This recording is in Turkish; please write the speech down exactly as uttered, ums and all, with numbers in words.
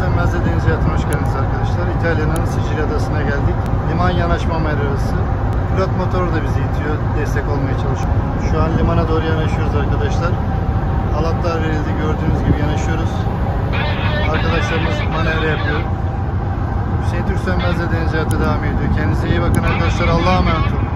Sönmez'de deniz hayatına hoş geldiniz arkadaşlar. İtalya'nın Sicilya adasına geldik. Liman yanaşma merası. Pilot motoru da bizi itiyor, destek olmaya çalışıyor. Şu an limana doğru yanaşıyoruz arkadaşlar. Halatlar verildi, gördüğünüz gibi yanaşıyoruz. Arkadaşlarımız manevra yapıyor. Hüseyin Türk Sönmez'de deniz hayatı devam ediyor. Kendinize iyi bakın arkadaşlar. Allah'a emanet olun.